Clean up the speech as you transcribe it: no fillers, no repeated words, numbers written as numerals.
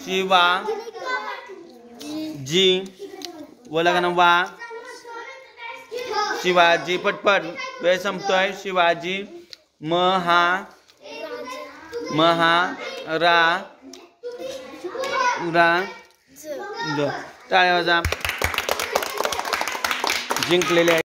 शिवा जी बोला का ना वा शिवाजी पटपट वेळ संपतोय शिवाजी महा रा टाळ्या वाजा जिंकलेले आहे।